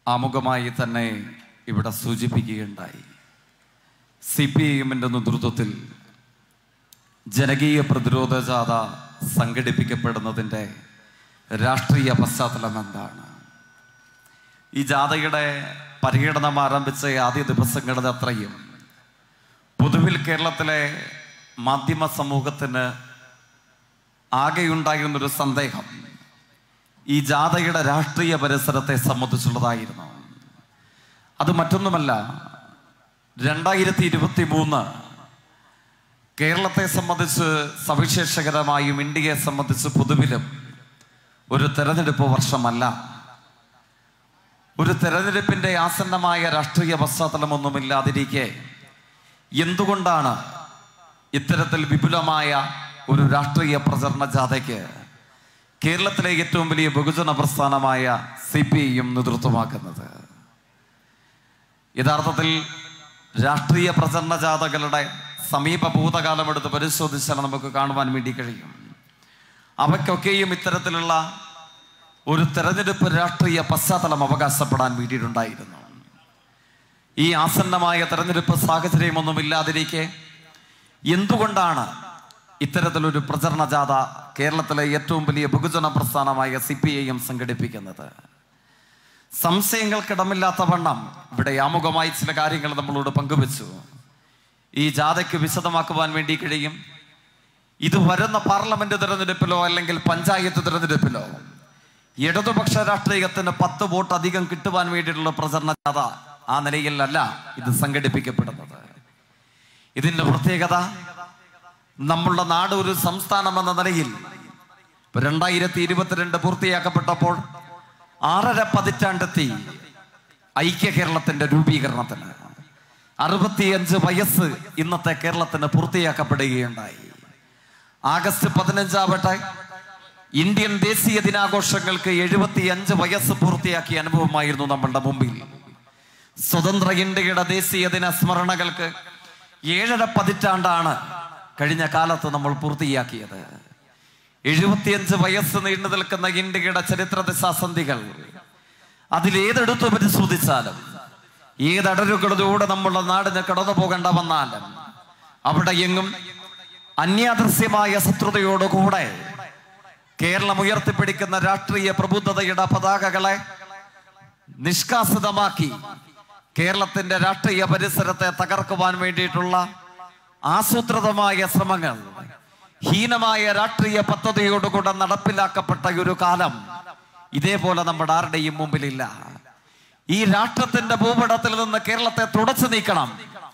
ആമുഖമായി തന്നെ ഇവിടെ സൂചിപ്പിക്കുകയുണ്ടായി. CPIMന്റെ നേതൃത്വത്തിൽ ജനകീയ പ്രതിരോധ ജാഥ സംഘടിപ്പിക്കപ്പെടുന്നതിൻ്റെ രാഷ്ട്രീയ പശ്ചാത്തലം എന്താണ്? ഈ ജാഥയുടെ പര്യടനം ആരംഭിച്ച ആദ്യ ദിവസങ്ങളിൽ അത്രയും പൊതുവിൽ കേരളത്തിലെ മാധ്യമ സമൂഹത്തിന് ആകെയുണ്ടായിരുന്നൊരു സന്ദേഹം ഈ ജാഥയുടെ രാഷ്ട്രീയ പരിസരത്തെ സംബന്ധിച്ചുള്ളതായിരുന്നു. അത് മറ്റൊന്നുമല്ല, 2023 കേരളത്തെ സംബന്ധിച്ച് സവിശേഷകരമായും ഇന്ത്യയെ സംബന്ധിച്ച് പൊതുവിലും ഒരു തെരഞ്ഞെടുപ്പ് വർഷമല്ല. ഒരു തെരഞ്ഞെടുപ്പിൻ്റെ ആസന്നമായ രാഷ്ട്രീയ പശ്ചാത്തലമൊന്നുമില്ലാതിരിക്കെ എന്തുകൊണ്ടാണ് ഇത്തരത്തിൽ വിപുലമായ ഒരു രാഷ്ട്രീയ പ്രചരണ ജാഥയ്ക്ക് കേരളത്തിലെ ഏറ്റവും വലിയ ബഹുജന പ്രസ്ഥാനമായ CPIM നേതൃത്വമാക്കുന്നത്? യഥാർത്ഥത്തിൽ രാഷ്ട്രീയ പ്രചരണ ജാഥകളുടെ സമീപ ഭൂതകാലം എടുത്ത് പരിശോധിച്ചാൽ നമുക്ക് കാണുവാൻ വേണ്ടി കഴിയും. അവയ്ക്കൊക്കെയും ഇത്തരത്തിലുള്ള ഒരു തെരഞ്ഞെടുപ്പ് രാഷ്ട്രീയ പശ്ചാത്തലം അവകാശപ്പെടാൻ വേണ്ടിയിട്ടുണ്ടായിരുന്നു. ഈ ആസന്നമായ തെരഞ്ഞെടുപ്പ് സാഹചര്യമൊന്നുമില്ലാതിരിക്കെ എന്തുകൊണ്ടാണ് ഇത്തരത്തിലൊരു പ്രചരണ ജാഥ കേരളത്തിലെ ഏറ്റവും വലിയ ബഹുജന പ്രസ്ഥാനമായ CPIM സംഘടിപ്പിക്കുന്നത്? സംശയങ്ങൾക്കിടമില്ലാത്ത വണ്ണം ഇവിടെ ആമുഖമായി ചില കാര്യങ്ങൾ നമ്മളോട് പങ്കുവച്ചു. ഈ ജാഥയ്ക്ക് വിശദമാക്കുവാൻ വേണ്ടി കഴിയും. ഇത് വരുന്ന പാർലമെന്റ് തിരഞ്ഞെടുപ്പിലോ അല്ലെങ്കിൽ പഞ്ചായത്ത് തിരഞ്ഞെടുപ്പിലോ ഇടതുപക്ഷ രാഷ്ട്രീയത്തിന് 10 വോട്ട് അധികം കിട്ടുവാൻ വേണ്ടിയിട്ടുള്ള പ്രചരണ ജാഥ ആ നിലയിലല്ല ഇത് സംഘടിപ്പിക്കപ്പെടുന്നത്. ഇതിന്റെ പ്രത്യേകത, നമ്മളുടെ നാട് ഒരു സംസ്ഥാനം എന്ന നിലയിൽ 2022 പൂർത്തിയാക്കപ്പെട്ടപ്പോൾ 6.5 പതിറ്റാണ്ടെത്തി ഐക്യ കേരളത്തിന്റെ രൂപീകരണത്തിന് 65 വയസ്സ് ഇന്നത്തെ കേരളത്തിന് പൂർത്തിയാക്കപ്പെടുകയുണ്ടായി. ആഗസ്റ്റ് 15 ആവട്ടെ ഇന്ത്യൻ ദേശീയ ദിനാഘോഷങ്ങൾക്ക് 75 വയസ്സ് പൂർത്തിയാക്കിയ അനുഭവമായിരുന്നു നമ്മളുടെ മുമ്പിൽ. സ്വതന്ത്ര ഇന്ത്യയുടെ ദേശീയ ദിന സ്മരണകൾക്ക് 7.5 പതിറ്റാണ്ടാണ് കഴിഞ്ഞ കാലത്ത് നമ്മൾ പൂർത്തിയാക്കിയത്. 75 വയസ്സ് നീണ്ടു നിൽക്കുന്ന ഇന്ത്യയുടെ ചരിത്ര ദിശാസന്ധികൾ അതിലേതെടുത്തു പരിശോധിച്ചാലും, ഏതടരുകളിലൂടെ നമ്മളുടെ നാടിന് കടന്നു പോകേണ്ട വന്നാലും അവിടെ എങ്ങും അന്യാദൃശ്യമായ ശത്രുതയോടുകൂടെ കേരളം ഉയർത്തിപ്പിടിക്കുന്ന രാഷ്ട്രീയ പ്രബുദ്ധതയുടെ പതാകകളെ നിഷ്കാസിതമാക്കി കേരളത്തിന്റെ രാഷ്ട്രീയ പരിസരത്തെ തകർക്കുവാൻ വേണ്ടിയിട്ടുള്ള ആസൂത്രിതമായ ശ്രമങ്ങൾ ഹീനമായ രാഷ്ട്രീയ പദ്ധതിയോടുകൂടെ നടപ്പിലാക്കപ്പെട്ട ഒരു കാലം ഇതേപോലെ നമ്മുടെ ആരുടെയും മുമ്പിലില്ല. ഈ രാഷ്ട്രത്തിന്റെ ഭൂപടത്തിൽ നിന്ന് കേരളത്തെ തുടച്ചു നീക്കണം.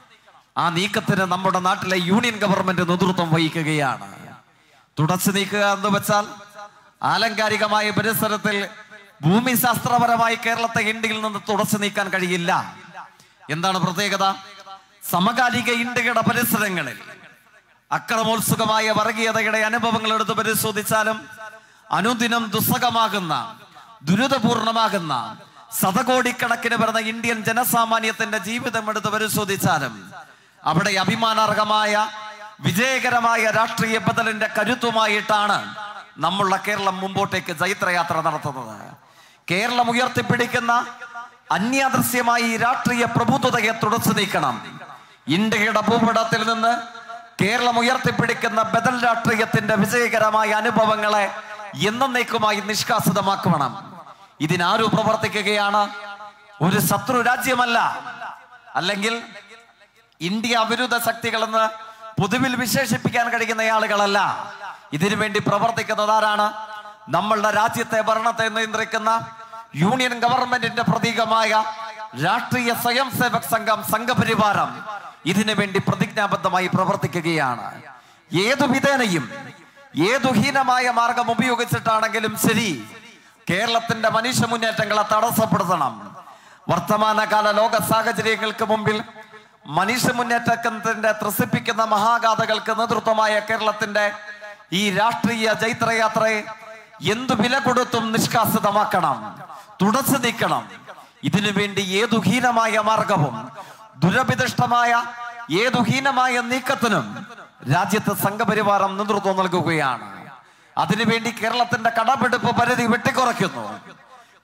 ആ നീക്കത്തിന് നമ്മുടെ നാട്ടിലെ യൂണിയൻ ഗവൺമെന്റ് നേതൃത്വം വഹിക്കുകയാണ്. തുടച്ചു നീക്കുക എന്ന് വെച്ചാൽ ആലങ്കാരികമായ പരിസരത്തിൽ ഭൂമിശാസ്ത്രപരമായി കേരളത്തെ ഇന്ത്യയിൽ നിന്ന് തുടച്ചു നീക്കാൻ കഴിയില്ല. എന്താണ് പ്രത്യേകത? സമകാലിക ഇന്ത്യയുടെ പരിസരങ്ങളിൽ അക്രമോത്സുകമായ വർഗീയതയുടെ അനുഭവങ്ങൾ എടുത്ത് പരിശോധിച്ചാലും, അനുദിനം ദുസ്സഹമാകുന്ന ദുരിതപൂർണമാകുന്ന ശതകോടിക്കണക്കിന് വരുന്ന ഇന്ത്യൻ ജനസാമാന്യത്തിന്റെ ജീവിതം എടുത്ത് പരിശോധിച്ചാലും അവിടെ അഭിമാനാർഹമായ വിജയകരമായ രാഷ്ട്രീയ ബദലിന്റെ കരുത്തുമായിട്ടാണ് നമ്മളുടെ കേരളം മുമ്പോട്ടേക്ക് ജൈത്രയാത്ര നടത്തുന്നത്. കേരളം ഉയർത്തിപ്പിടിക്കുന്ന അന്യാദൃശ്യമായി രാഷ്ട്രീയ പ്രബുദ്ധതയെ തുടച്ചു നീക്കണം. ഇന്ത്യയുടെ ഭൂപടത്തിൽ നിന്ന് കേരളം ഉയർത്തിപ്പിടിക്കുന്ന ബദൽ രാഷ്ട്രീയത്തിന്റെ വിജയകരമായ അനുഭവങ്ങളെ എന്നേക്കുമായി നിഷ്കാസിതമാക്കണം. ഇതിനാരും പ്രവർത്തിക്കുകയാണ്? ഒരു ശത്രു രാജ്യമല്ല, അല്ലെങ്കിൽ ഇന്ത്യ വിരുദ്ധ ശക്തികളെന്ന് പൊതുവിൽ വിശേഷിപ്പിക്കാൻ കഴിയുന്ന ആളുകളല്ല. ഇതിനു വേണ്ടി പ്രവർത്തിക്കുന്നത് ആരാണ്? നമ്മളുടെ രാജ്യത്തെ ഭരണത്തെ നിയന്ത്രിക്കുന്ന യൂണിയൻ ഗവൺമെന്റിന്റെ പ്രതീകമായ രാഷ്ട്രീയ സ്വയം സേവക് സംഘം, സംഘപരിവാരം ഇതിനു വേണ്ടി പ്രതിജ്ഞാബദ്ധമായി പ്രവർത്തിക്കുകയാണ്. ഏതു വിധേനയും ഏതു ഹീനമായ മാർഗം ഉപയോഗിച്ചിട്ടാണെങ്കിലും ശരി, കേരളത്തിന്റെ മനുഷ്യ മുന്നേറ്റങ്ങളെ തടസ്സപ്പെടുത്തണം. വർത്തമാനകാല ലോക സാഹചര്യങ്ങൾക്ക് മുമ്പിൽ മനുഷ്യ മുന്നേറ്റത്തിന്റെ ത്രസിപ്പിക്കുന്ന മഹാഗാഥകൾക്ക് നേതൃത്വമായ കേരളത്തിന്റെ ഈ രാഷ്ട്രീയ ജൈത്രയാത്രയെ എന്തു വില കൊടുത്തും നിഷ്കാസിതമാക്കണം, തുടച്ചു നീക്കണം. ഇതിനു വേണ്ടി ഏതു ഹീനമായ മാർഗവും ദുരഭിദിഷ്ടമായ ഏതു ഹീനമായ നീക്കത്തിനും രാജ്യത്ത് സംഘപരിവാരം നേതൃത്വം നൽകുകയാണ്. അതിനുവേണ്ടി കേരളത്തിന്റെ കടമെടുപ്പ് പരിധി വെട്ടിക്കുറയ്ക്കുന്നു.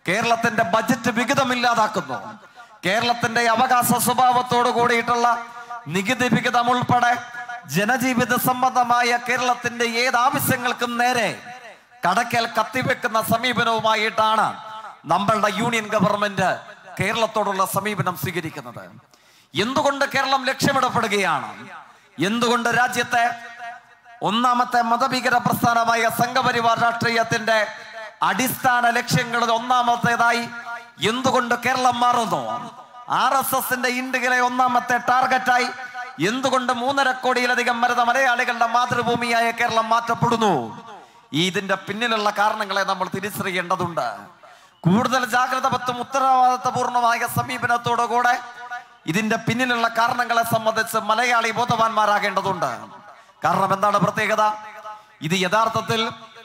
കേരളത്തിന്റെ ബജറ്റ് വിഹിതമില്ലാതാക്കുന്നു. കേരളത്തിന്റെ അവകാശ സ്വഭാവത്തോട് കൂടിയിട്ടുള്ള നികുതി വിഹിതം ഉൾപ്പെടെ ജനജീവിത സംബന്ധമായ കേരളത്തിന്റെ ഏത് ആവശ്യങ്ങൾക്കും നേരെ കടക്കൽ കത്തിവെക്കുന്ന സമീപനവുമായിട്ടാണ് നമ്മളുടെ യൂണിയൻ ഗവൺമെന്റ് കേരളത്തോടുള്ള സമീപനം സ്വീകരിക്കുന്നത്. എന്തുകൊണ്ട് കേരളം ലക്ഷ്യമിടപ്പെടുകയാണ്? എന്തുകൊണ്ട് രാജ്യത്തെ ഒന്നാമത്തെ മതഭീകര പ്രസ്ഥാനമായ സംഘപരിവാർ രാഷ്ട്രീയത്തിന്റെ അടിസ്ഥാന ലക്ഷ്യങ്ങളിൽ ഒന്നാമത്തേതായി എന്തുകൊണ്ട് കേരളം മാറുന്നു? RSSന്റെ ഇന്ത്യയിലെ ഒന്നാമത്തെ ടാർഗറ്റായി എന്തുകൊണ്ട് 3.5 കോടിയിലധികം വരുന്ന മലയാളികളുടെ മാതൃഭൂമിയായ കേരളം മാറ്റപ്പെടുന്നു? ഇതിന്റെ പിന്നിലുള്ള കാരണങ്ങളെ നമ്മൾ തിരിച്ചറിയേണ്ടതുണ്ട്. കൂടുതൽ ജാഗ്രതപത്തും ഉത്തരവാദിത്തപൂർണമായ സമീപനത്തോടുകൂടെ ഇതിന്റെ പിന്നിലുള്ള കാരണങ്ങളെ സംബന്ധിച്ച് മലയാളി ബോധവാന്മാരാകേണ്ടതുണ്ട്. കാരണം എന്താണ് പ്രത്യേകത? ഇത് യഥാർത്ഥത്തിൽ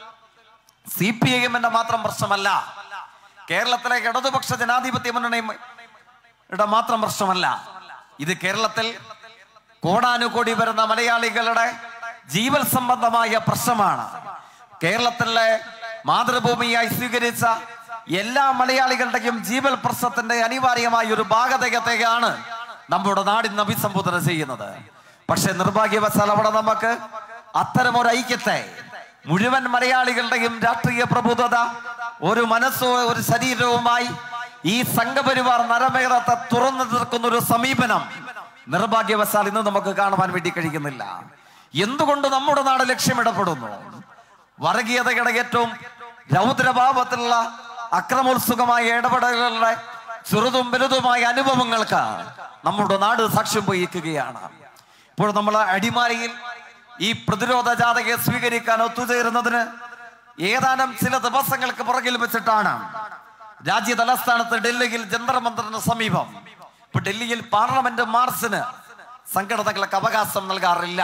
CPIM മാത്രം പ്രശ്നമല്ല, കേരളത്തിലെ ഇടതുപക്ഷ ജനാധിപത്യ മുന്നണിയുടെ മാത്രം പ്രശ്നമല്ല. ഇത് കേരളത്തിൽ കോടാനുകോടി വരുന്ന മലയാളികളുടെ ജീവൽ സംബന്ധമായ പ്രശ്നമാണ്. കേരളത്തിലെ മാതൃഭൂമിയായി സ്വീകരിച്ച എല്ലാ മലയാളികളുടെയും ജീവൽ പ്രശ്നത്തിന്റെ അനിവാര്യമായ ഒരു ഭാഗതയാണ് നമ്മുടെ നാടിന് അഭിസംബോധന ചെയ്യുന്നത്. പക്ഷെ നിർഭാഗ്യവശാൽ അവിടെ നമുക്ക് അത്തരമൊരു ഐക്യത്തെ, മുഴുവൻ മലയാളികളുടെയും രാഷ്ട്രീയ പ്രബുദ്ധത, ഒരു മനസ്സോ ഒരു ശരീരവുമായി ഈ സംഘപരിവാർ നരമേധത്തെ തുറന്നു നിൽക്കുന്ന ഒരു സമീപനം നിർഭാഗ്യവശാൽ ഇന്ന് നമുക്ക് കാണുവാൻ വേണ്ടി കഴിയുന്നില്ല. എന്തുകൊണ്ട് നമ്മുടെ നാട് ലക്ഷ്യമിടപ്പെടുന്നു? വർഗീയതയുടെ ഏറ്റവും രൗദ്രഭാവത്തിലുള്ള അക്രമോത്സുകമായ ഇടപെടലുകളുടെ ചെറുതും വലുതുമായ അനുഭവങ്ങൾക്ക് നമ്മുടെ നാട് സാക്ഷ്യം വഹിക്കുകയാണ്. ഇപ്പോൾ നമ്മൾ അടിമാലിയിൽ ഈ പ്രതിരോധ ജാഥയെ സ്വീകരിക്കാൻ ഒത്തുചേരുന്നതിന് ഏതാനും ചില ദിവസങ്ങൾക്ക് പുറകിൽ വെച്ചിട്ടാണ് രാജ്യ തലസ്ഥാനത്ത് ഡൽഹിയിൽ ജന്തർ മന്ദറിന് സമീപം ഇപ്പൊ ഡൽഹിയിൽ പാർലമെന്റ് മാർച്ചിന് സംഘടനകൾക്ക് അവകാശം നൽകാറില്ല.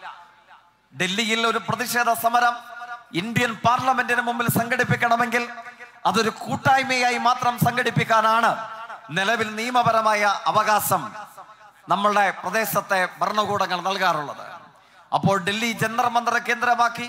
ഡൽഹിയിൽ ഒരു പ്രതിഷേധ സമരം ഇന്ത്യൻ പാർലമെന്റിന് മുമ്പിൽ സംഘടിപ്പിക്കണമെങ്കിൽ അതൊരു കൂട്ടായ്മയായി മാത്രം സംഘടിപ്പിക്കാനാണ് നിലവിൽ നിയമപരമായ അവകാശം നമ്മളുടെ പ്രദേശത്തെ ഭരണകൂടങ്ങൾ നൽകാറുള്ളത്. അപ്പോൾ ഡൽഹി ജന്തർ മന്ദർ കേന്ദ്രമാക്കി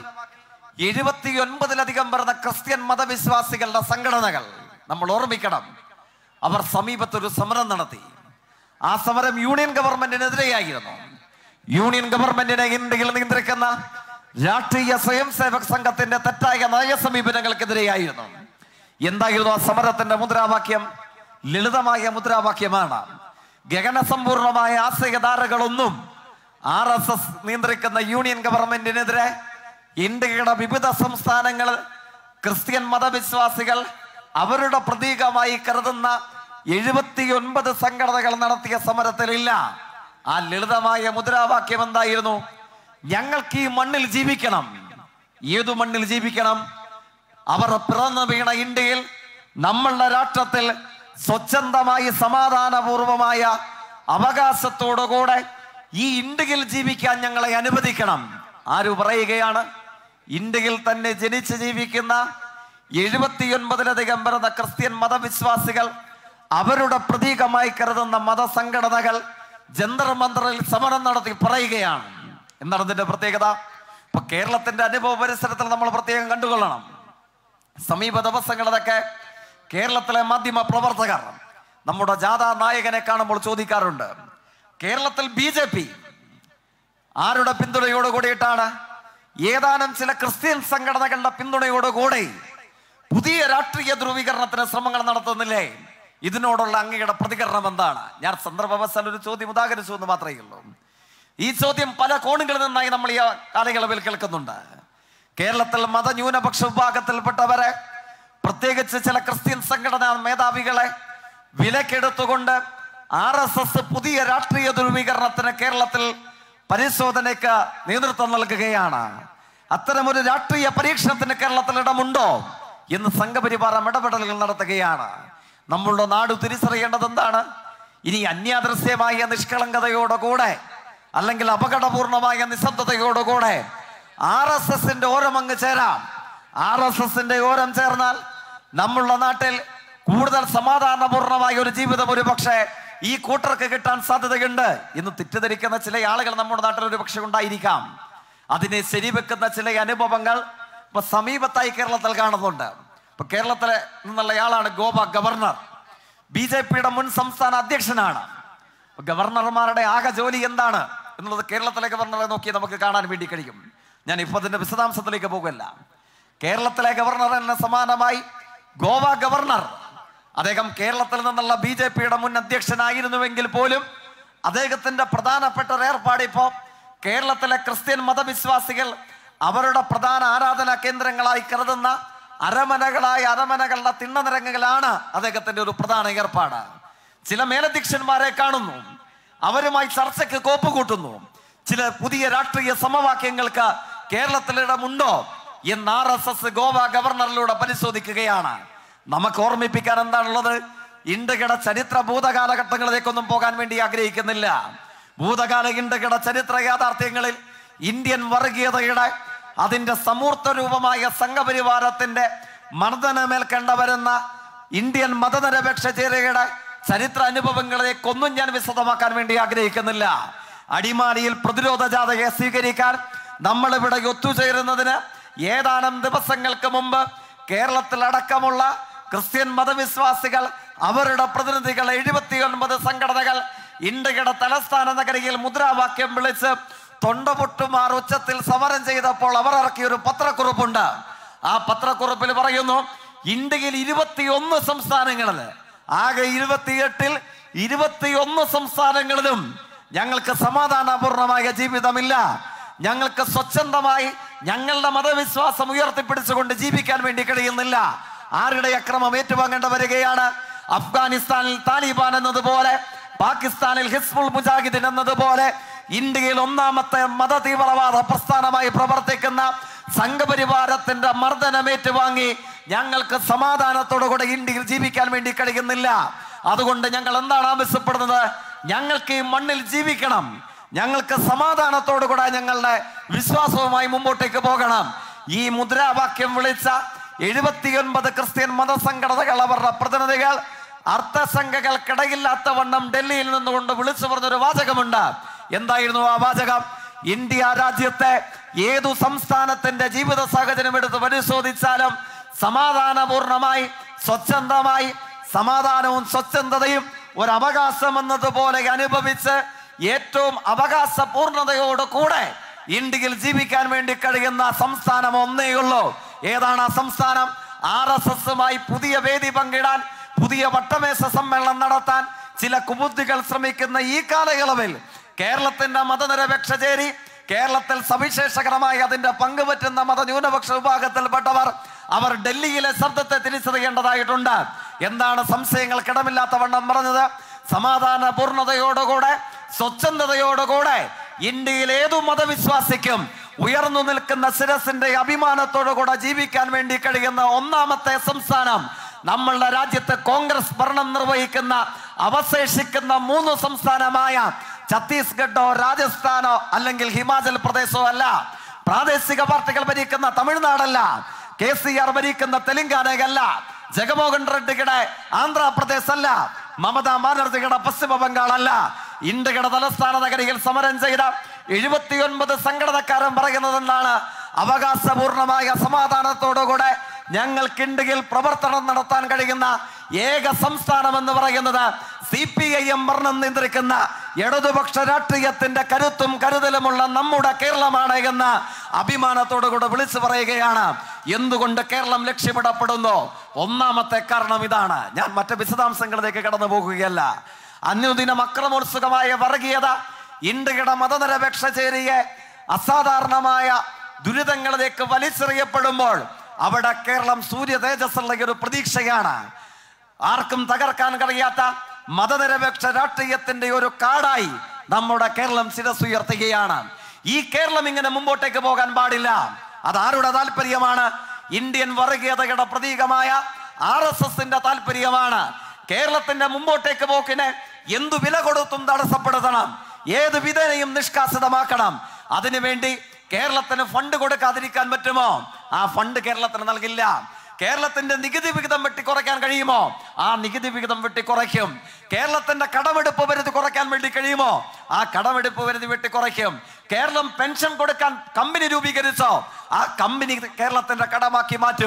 79-ലധികം വരുന്ന ക്രിസ്ത്യൻ മതവിശ്വാസികളുടെ സംഘടനകൾ, നമ്മൾ ഓർമ്മിക്കണം, അവർ സമീപത്തൊരു സമരം നടത്തി. ആ സമരം യൂണിയൻ ഗവൺമെന്റിനെതിരെയായിരുന്നു. യൂണിയൻ ഗവൺമെന്റിനെ ഇന്ത്യയിൽ നിയന്ത്രിക്കുന്ന രാഷ്ട്രീയ സ്വയം സേവക് സംഘത്തിന്റെ തെറ്റായ നയ സമീപനങ്ങൾക്കെതിരെയായിരുന്നു. എന്തായിരുന്നു ആ സമരത്തിന്റെ മുദ്രാവാക്യം? ലളിതമായ മുദ്രാവാക്യമാണ്. ഗഗനസമ്പൂർണമായ ആശയധാരകളൊന്നും RSS നിയന്ത്രിക്കുന്ന യൂണിയൻ ഗവൺമെന്റിനെതിരെ ഇന്ത്യയുടെ വിവിധ സംസ്ഥാനങ്ങളിൽ ക്രിസ്ത്യൻ മതവിശ്വാസികൾ അവരുടെ പ്രതീകമായി കരുതുന്ന 79 സംഘടനകൾ നടത്തിയ സമരത്തിലില്ല. ആ ലളിതമായ മുദ്രാവാക്യം എന്തായിരുന്നു? ഞങ്ങൾക്ക് ഈ മണ്ണിൽ ജീവിക്കണം. ഏതു മണ്ണിൽ ജീവിക്കണം? അവർ പിറന്നു വീണ ഇന്ത്യയിൽ, നമ്മളുടെ രാഷ്ട്രത്തിൽ സ്വച്ഛന്തമായി സമാധാനപൂർവമായ അവകാശത്തോടുകൂടെ ഈ ഇന്ത്യയിൽ ജീവിക്കാൻ ഞങ്ങളെ അനുവദിക്കണം. ആര് പറയുകയാണ്? ഇന്ത്യയിൽ തന്നെ ജനിച്ച് ജീവിക്കുന്ന 79-ലധികം വരുന്ന ക്രിസ്ത്യൻ മതവിശ്വാസികൾ അവരുടെ പ്രതീകമായി കരുതുന്ന മതസംഘടനകൾ ജന്തർ മന്ദറിൽ സമരം നടത്തി പറയുകയാണ്. എന്താണ് ഇതിന്റെ പ്രത്യേകത? ഇപ്പൊ കേരളത്തിന്റെ അനുഭവ പരിസരത്തിൽ നമ്മൾ പ്രത്യേകം കണ്ടുകൊള്ളണം. സമീപ ദിവസങ്ങളിലൊക്കെ കേരളത്തിലെ മാധ്യമ പ്രവർത്തകർ നമ്മുടെ ജാഥാ നായകനെ കാണുമ്പോൾ ചോദിക്കാറുണ്ട്, കേരളത്തിൽ BJP ആരുടെ പിന്തുണയോട് കൂടിയിട്ടാണ്? ഏതാനും ചില ക്രിസ്ത്യൻ സംഘടനകളുടെ പിന്തുണയോടുകൂടി പുതിയ രാഷ്ട്രീയ ധ്രുവീകരണത്തിന് ശ്രമങ്ങൾ നടത്തുന്നില്ലേ? ഇതിനോടുള്ള അങ്ങയുടെ പ്രതികരണം എന്താണ്? ഞാൻ സന്ദർഭവശാൽ ഒരു ചോദ്യം ഉദാഹരിച്ചു എന്ന് മാത്രമേ ഉള്ളൂ. ഈ ചോദ്യം പല കോണുകളിൽ നിന്നായി നമ്മൾ ഈ കാലയളവിൽ കേൾക്കുന്നുണ്ട്. കേരളത്തിൽ മതന്യൂനപക്ഷ വിഭാഗത്തിൽപ്പെട്ടവരെ, പ്രത്യേകിച്ച് ചില ക്രിസ്ത്യൻ സംഘടനാ മേധാവികളെ വിലക്കെടുത്തുകൊണ്ട് RSS പുതിയ രാഷ്ട്രീയ ധ്രുവീകരണത്തിന് കേരളത്തിൽ പരിശോധനയ്ക്ക് നേതൃത്വം നൽകുകയാണ്. അത്തരമൊരു രാഷ്ട്രീയ പരീക്ഷണത്തിന് കേരളത്തിൽ ഇടമുണ്ടോ എന്ന് സംഘപരിവാരം ഇടപെടലുകൾ നടത്തുകയാണ്. നമ്മളുടെ നാട് തിരിച്ചറിയേണ്ടത് എന്താണ്? ഇനി അന്യാദൃശ്യമായ നിഷ്കളങ്കതയോടുകൂടെ അല്ലെങ്കിൽ അപകടപൂർണമായ നിശബ്ദതയോടുകൂടെ RSSന്റെ ഓരം അങ്ങ് ചേരാം. RSSന്റെ ഓരം ചേർന്നാൽ നമ്മളുടെ നാട്ടിൽ കൂടുതൽ സമാധാനപൂർണമായ ഒരു ജീവിതം ഒരു പക്ഷേ ഈ കൂട്ടർക്ക് കിട്ടാൻ സാധ്യതയുണ്ട് എന്ന് തെറ്റിദ്ധരിക്കുന്ന ചില ആളുകൾ നമ്മുടെ നാട്ടിൽ ഒരു പക്ഷെ ഉണ്ടായിരിക്കാം. അതിനെ ശരിവെക്കുന്ന ചില അനുഭവങ്ങൾ ഇപ്പൊ സമീപത്തായി കേരളത്തിൽ കാണുന്നുണ്ട്. ഇപ്പൊ കേരളത്തിലെ നിന്നുള്ളയാളാണ് ഗോവ ഗവർണർ, BJP-യുടെ മുൻ സംസ്ഥാന അധ്യക്ഷനാണ്. ഗവർണർമാരുടെ ആകെ ജോലി എന്താണ് എന്നുള്ളത് കേരളത്തിലെ ഗവർണറെ നോക്കി നമുക്ക് കാണാൻ വേണ്ടി കഴിയും. ഞാൻ ഇപ്പൊ അതിന്റെ വിശദാംശത്തിലേക്ക് പോകുകയല്ല. കേരളത്തിലെ ഗവർണറിന് സമാനമായി ഗോവ ഗവർണർ, അദ്ദേഹം കേരളത്തിൽ നിന്നുള്ള BJP-യുടെ മുൻ അധ്യക്ഷനായിരുന്നുവെങ്കിൽ പോലും അദ്ദേഹത്തിന്റെ പ്രധാനപ്പെട്ട ഒരു ഏർപ്പാട് ഇപ്പോ കേരളത്തിലെ ക്രിസ്ത്യൻ മതവിശ്വാസികൾ അവരുടെ പ്രധാന ആരാധനാ കേന്ദ്രങ്ങളായി കരുതുന്ന അരമനകളുടെ തിണ്ണനിരങ്ങുകളാണ് അദ്ദേഹത്തിന്റെ ഒരു പ്രധാന ഏർപ്പാട്. ചില മേലധ്യക്ഷന്മാരെ കാണുന്നു, അവരുമായി ചർച്ചയ്ക്ക് കോപ്പുകൂട്ടുന്നു. ചില പുതിയ രാഷ്ട്രീയ സമവാക്യങ്ങൾക്ക് കേരളത്തിലിടമുണ്ടോ എന്ന് RSS ഗോവ ഗവർണറിലൂടെ പരിശോധിക്കുകയാണ്. നമുക്ക് ഓർമ്മിപ്പിക്കാൻ എന്താണുള്ളത്? ഇന്ത്യയുടെ ചരിത്ര ഭൂതകാലഘട്ടങ്ങളിലേക്കൊന്നും പോകാൻ വേണ്ടി ആഗ്രഹിക്കുന്നില്ല. ഭൂതകാല ഇന്ത്യയുടെ ചരിത്ര യാഥാർത്ഥ്യങ്ങളിൽ ഇന്ത്യൻ വർഗീയതയുടെ അതിന്റെ സമൂർത്ത രൂപമായ സംഘപരിവാരത്തിന്റെ മർദ്ദനമേൽ കണ്ടുവരുന്ന ഇന്ത്യൻ മതനിരപേക്ഷ ചേരിയുടെ ചരിത്ര അനുഭവങ്ങളിലേക്കൊന്നും ഞാൻ വിശദമാക്കാൻ വേണ്ടി ആഗ്രഹിക്കുന്നില്ല. അടിമാലിയിൽ പ്രതിരോധ ജാഥയെ സ്വീകരിക്കാൻ നമ്മളിവിടെ ഒത്തുചേരുന്നതിന് ഏതാനും ദിവസങ്ങൾക്ക് മുമ്പ് കേരളത്തിലടക്കമുള്ള ക്രിസ്ത്യൻ മതവിശ്വാസികൾ, അവരുടെ പ്രതിനിധികൾ, 79 സംഘടനകൾ ഇന്ത്യയുടെ തലസ്ഥാന നഗരിയിൽ മുദ്രാവാക്യം വിളിച്ച് തൊണ്ടപൊട്ടുമാർ ഉച്ചത്തിൽ സമരം ചെയ്തപ്പോൾ അവർ ഇറക്കിയ ഒരു പത്രക്കുറിപ്പുണ്ട്. ആ പത്രക്കുറിപ്പിൽ പറയുന്നു, ഇന്ത്യയിൽ 21 സംസ്ഥാനങ്ങളിൽ, ആകെ 28-ൽ 21 സംസ്ഥാനങ്ങളിലും ഞങ്ങൾക്ക് സമാധാനപൂർണമായ ജീവിതമില്ല. ഞങ്ങൾക്ക് സ്വച്ഛന്തമായി ഞങ്ങളുടെ മതവിശ്വാസം ഉയർത്തിപ്പിടിച്ചുകൊണ്ട് ജീവിക്കാൻ വേണ്ടി കഴിയുന്നില്ല. ആരുടെ അക്രമം ഏറ്റുവാങ്ങേണ്ട വരികയാണ്? അഫ്ഗാനിസ്ഥാനിൽ താലിബാൻ എന്നതുപോലെ, പാകിസ്ഥാനിൽ ഹിസ്ബുൾ മുജാഹിദീൻ എന്നതുപോലെ ഇന്ത്യയിൽ ഒന്നാമത്തെ മത തീവ്രവാദ പ്രസ്ഥാനമായി പ്രവർത്തിക്കുന്ന സംഘപരിവാരത്തിന്റെ മർദ്ദനമേറ്റുവാങ്ങി ഞങ്ങൾക്ക് സമാധാനത്തോടുകൂടെ ഇന്ത്യയിൽ ജീവിക്കാൻ വേണ്ടി കഴിയുന്നില്ല. അതുകൊണ്ട് ഞങ്ങൾ എന്താണ് ആവശ്യപ്പെടുന്നത്? ഞങ്ങൾക്ക് ഈ മണ്ണിൽ ജീവിക്കണം, ഞങ്ങൾക്ക് സമാധാനത്തോടുകൂടെ ഞങ്ങളുടെ വിശ്വാസവുമായി മുമ്പോട്ടേക്ക് പോകണം. ഈ മുദ്രാവാക്യം വിളിച്ച 79 ക്രിസ്ത്യൻ മതസംഘടനകൾ, അവരുടെ പ്രതിനിധികൾ അർത്ഥസംഖ്യകൾക്കിടയില്ലാത്ത വണ്ണം ഡൽഹിയിൽ നിന്നുകൊണ്ട് വിളിച്ചു പറഞ്ഞൊരു വാചകമുണ്ട്. എന്തായിരുന്നു ആ വാചകം? ഇന്ത്യ രാജ്യത്തെ ഏതു സംസ്ഥാനത്തിന്റെ ജീവിത സാഹചര്യം എടുത്ത് പരിശോധിച്ചാലും സമാധാനപൂർണമായി, സ്വച്ഛന്തമായി, സമാധാനവും സ്വച്ഛന്തതയും ഒരു അവകാശം എന്നതുപോലെ അനുഭവിച്ച് ഏറ്റവും അവകാശപൂർണതയോട് കൂടെ ഇന്ത്യയിൽ ജീവിക്കാൻ വേണ്ടി കഴിയുന്ന സംസ്ഥാനം ഒന്നേയുള്ളൂ. ഏതാണ് ആ സംസ്ഥാനം? RSSമായി പുതിയ വേദി പങ്കിടാൻ, പുതിയ വട്ടമേശ സമ്മേളനം നടത്താൻ ചില കുബുദ്ധികൾ ശ്രമിക്കുന്ന ഈ കാലയളവിൽ കേരളത്തിന്റെ മതനിരപേക്ഷ ചേരി, കേരളത്തിൽ സവിശേഷകരമായി അതിന്റെ പങ്കുപറ്റുന്ന മതന്യൂനപക്ഷ വിഭാഗത്തിൽപ്പെട്ടവർ, അവർ ഡൽഹിയിലെ ശബ്ദത്തെ തിരിച്ചറിയേണ്ടതായിട്ടുണ്ട്. എന്താണ് സംശയങ്ങൾക്കിടമില്ലാത്ത വണ്ണം പറഞ്ഞത്? സമാധാന പൂർണ്ണതയോടുകൂടെ, സ്വച്ഛന്തയോടുകൂടെ ഇന്ത്യയിൽ ഏതു മതവിശ്വാസിക്കും ഉയർന്നു നിൽക്കുന്ന ശിരസിന്റെ അഭിമാനത്തോടുകൂടെ ജീവിക്കാൻ വേണ്ടി കഴിയുന്ന ഒന്നാമത്തെ സംസ്ഥാനം നമ്മളുടെ രാജ്യത്ത് കോൺഗ്രസ് ഭരണം നിർവഹിക്കുന്ന അവശേഷിക്കുന്ന 3 സംസ്ഥാനമായ ഛത്തീസ്ഗഡോ രാജസ്ഥാനോ അല്ലെങ്കിൽ ഹിമാചൽ പ്രദേശോ അല്ല, പ്രാദേശിക പാർട്ടികൾ ഭരിക്കുന്ന തമിഴ്നാടല്ല, KCR ഭരിക്കുന്ന തെലങ്കാനയല്ല, ജഗൻമോഹൻ റെഡ്ഡിയുടെ ആന്ധ്രാപ്രദേശ് അല്ല, മമതാ ബാനർജിയുടെ പശ്ചിമ ബംഗാൾ അല്ല. ഇന്ത്യയുടെ തലസ്ഥാന നഗരിയിൽ സമരം ചെയ്ത 79 സംഘടനക്കാരൻ പറയുന്നത് എന്താണ്? അവകാശപൂർണമായ സമാധാനത്തോടുകൂടെ ഞങ്ങൾക്ക് ഇന്ത്യയിൽ പ്രവർത്തനം നടത്താൻ കഴിയുന്ന ഏക സംസ്ഥാനം എന്ന് പറയുന്നത് CPIM ഭരണം നിയന്ത്രിക്കുന്ന ഇടതുപക്ഷ രാഷ്ട്രീയത്തിന്റെ കരുത്തും കരുതലുമുള്ള നമ്മുടെ കേരളമാണ് എന്ന് അഭിമാനത്തോടുകൂടെ വിളിച്ചു പറയുകയാണ്. എന്തുകൊണ്ട് കേരളം ലക്ഷ്യമിടപ്പെടുന്നു? ഒന്നാമത്തെ കാരണം ഇതാണ്. ഞാൻ മറ്റ് വിശദാംശങ്ങളിലേക്ക് കടന്നു പോകുകയല്ല. അനുദിനം അക്രമോത്സുകമായ വർഗീയത ഇന്ത്യയുടെ മതനിരപേക്ഷ ചേരിയെ അസാധാരണമായ ദുരിതങ്ങളിലേക്ക് വലിച്ചെറിയപ്പെടുമ്പോൾ അവിടെ കേരളം സൂര്യ തേജസ്സുള്ള ഒരു പ്രതീക്ഷയാണ്. ആർക്കും തകർക്കാൻ കഴിയാത്ത മതനിരപേക്ഷ രാഷ്ട്രീയത്തിന്റെ ഒരു കാടായി നമ്മുടെ കേരളം ശിരസുയർത്തുകയാണ്. ഈ കേരളം ഇങ്ങനെ മുമ്പോട്ടേക്ക് പോകാൻ പാടില്ല. അതാരുടെ താല്പര്യമാണ്? ഇന്ത്യൻ വർഗീയതയുടെ പ്രതീകമായ RSSന്റെ താല്പര്യമാണ്. കേരളത്തിന്റെ മുമ്പോട്ടേക്ക് പോക്കിനെ എന്തു വില കൊടുത്തും തടസ്സപ്പെടുത്തണം, ഏത് വിധേനയും നിഷ്കാസിതമാക്കണം. അതിനുവേണ്ടി കേരളത്തിന് ഫണ്ട് കൊടുക്കാതിരിക്കാൻ പറ്റുമോ? ആ ഫണ്ട് കേരളത്തിന് നൽകില്ല. കേരളത്തിന്റെ നികുതി വിഹിതം വെട്ടിക്കുറയ്ക്കാൻ കഴിയുമോ? ആ നികുതി വിഹിതം വെട്ടിക്കുറയ്ക്കും. കേരളത്തിന്റെ കടമെടുപ്പ് പരിധി കുറയ്ക്കാൻ വേണ്ടി കഴിയുമോ? ആ കടമെടുപ്പ് പരിധി വെട്ടിക്കുറയ്ക്കും. കേരളം പെൻഷൻ കൊടുക്കാൻ കമ്പനി രൂപീകരിച്ചോ? ആ കമ്പനി കേരളത്തിന്റെ കടമാക്കി മാറ്റും.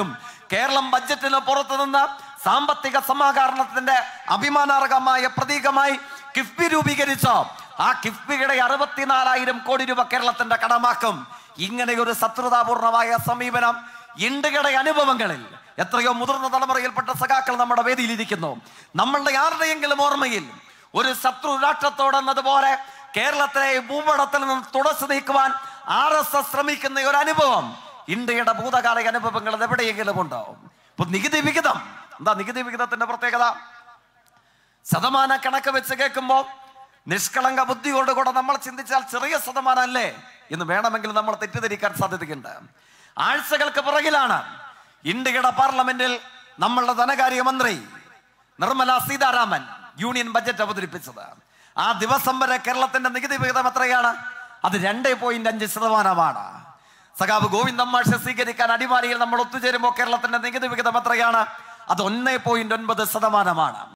കേരളം ബഡ്ജറ്റിന് പുറത്തു നിന്ന് സാമ്പത്തിക സമാഹരണത്തിന്റെ അഭിമാനാർഹമായ പ്രതീകമായി കിഫ്ബി രൂപീകരിച്ച ആ കിഫ്ബിയുടെ 64,000 കോടി രൂപ കേരളത്തിന്റെ കടമാക്കും. ഇങ്ങനെ ഒരു ശത്രുതാപൂർണമായ സമീപനം ഇന്ത്യയുടെ അനുഭവങ്ങളിൽ എത്രയോ മുതിർന്ന തലമുറയിൽപ്പെട്ട സഖാക്കൾ നമ്മുടെ വേദിയിലിരിക്കുന്നു. നമ്മളുടെ ആരുടെയെങ്കിലും ഓർമ്മയിൽ ഒരു ശത്രു രാഷ്ട്രത്തോടെന്നതുപോലെ കേരളത്തിലെ ഭൂപടത്തിൽ നിന്ന് തുടച്ചു നീക്കുവാൻ RSS ശ്രമിക്കുന്ന ഒരു അനുഭവം ഇന്ത്യയുടെ ഭൂതകാല അനുഭവങ്ങളിൽ എവിടെയെങ്കിലും ഉണ്ടാവും. ഇപ്പൊ നികുതി വിഹിതം എന്താ? നികുതി വിഹിതത്തിന്റെ പ്രത്യേകത ശതമാന കണക്ക് വെച്ച് കേൾക്കുമ്പോൾ നിഷ്കളങ്ക ബുദ്ധിയോടുകൂടെ നമ്മൾ ചിന്തിച്ചാൽ ചെറിയ ശതമാനം അല്ലേ എന്ന് വേണമെങ്കിൽ നമ്മൾ തെറ്റിദ്ധരിക്കാൻ സാധ്യതയുണ്ട്. ആഴ്ചകൾക്ക് പുറകിലാണ് ഇന്ത്യയുടെ പാർലമെന്റിൽ നമ്മളുടെ ധനകാര്യമന്ത്രി നിർമ്മല സീതാരാമൻ യൂണിയൻ ബജറ്റ് അവതരിപ്പിച്ചത്. ആ ദിവസം വരെ കേരളത്തിന്റെ നികുതി വിഹിതം എത്രയാണ്? അത് 2.5%. സഖാവ് ഗോവിന്ദൻ മാഷ് സ്വീകരിക്കാൻ അടിമാലിയിൽ നമ്മൾ ഒത്തുചേരുമ്പോൾ കേരളത്തിന്റെ നികുതി വിഹിതം എത്രയാണ്? അത് 1.9%.